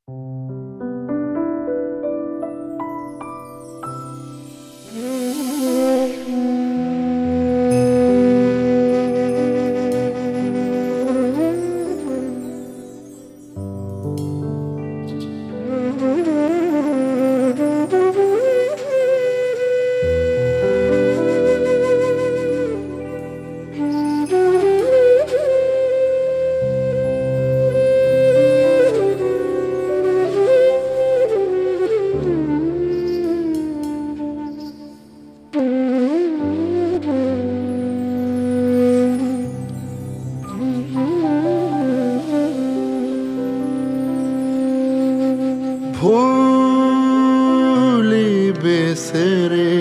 भूली बिसरे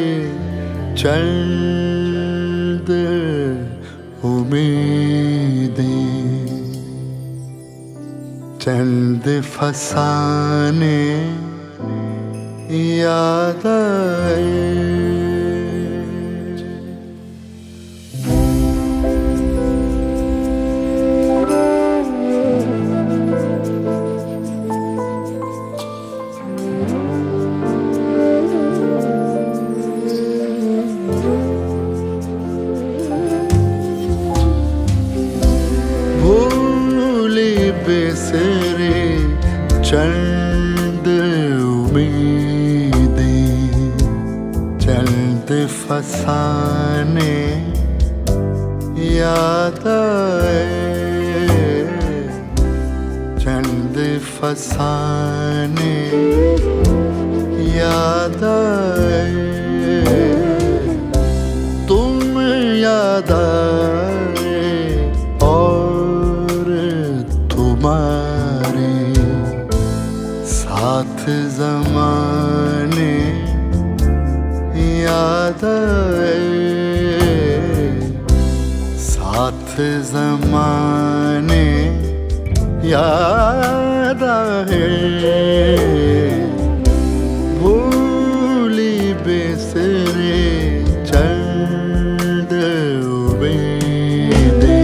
चंद उम्मीदें, चंद फसाने याद आए। बिसरे चंद उम्मीदें, चंद फसाने याद आए, चंद फसाने याद आए। तुम याद आए और तुम्हारे साथ ज़माने याद आए, साथ ज़माने याद आए। भूली बिसरे चंद उम्मीदें।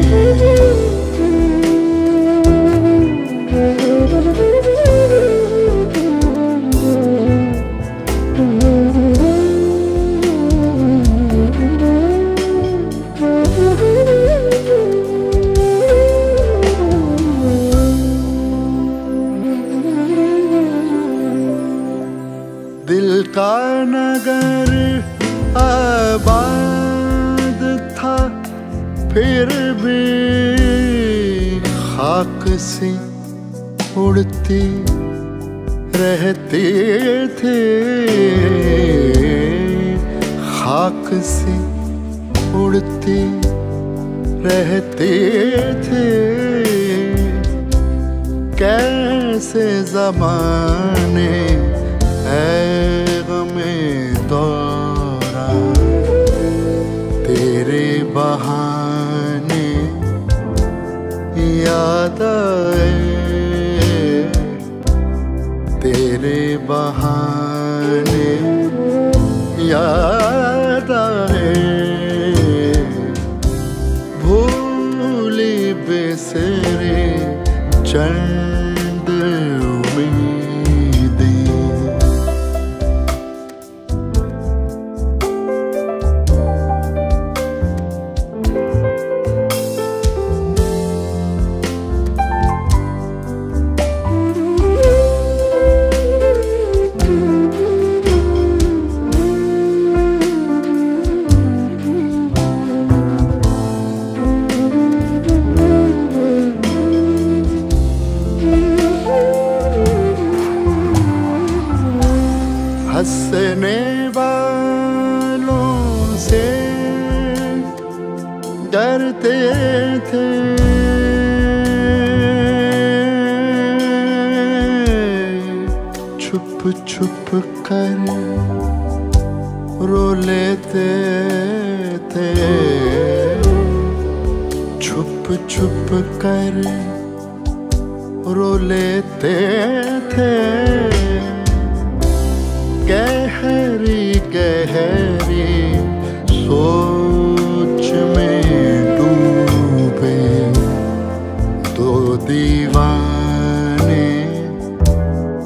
दिल का नगर आबाद था, फिर भी खाक से उड़ती रहते थे, खाक से उड़ती रहते थे। कैसे ज़माने गमे दौरा तेरे बहाने याद आए, तेरे बहाने याद आए। भूली बिसरे चंद उम्मीदें। हंसने वालों से डरते थे, छुप छुप कर रो लेते थे, छुप छुप कर रो लेते थे। गहरी गहरी सोच में डूबे दो दीवाने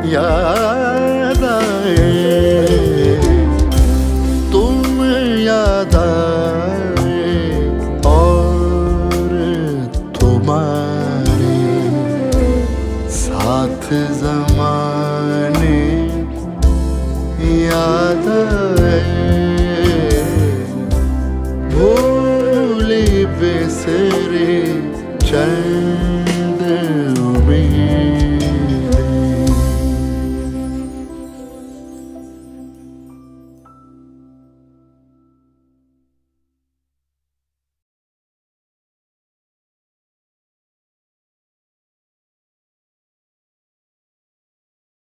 याद आए, तुम याद आए और तुम्हारे साथ ज़माने याद आए।